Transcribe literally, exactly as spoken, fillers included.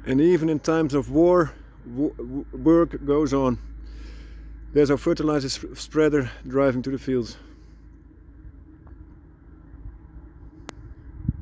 And even in times of war, work goes on. There's our fertilizer spreader driving to the fields.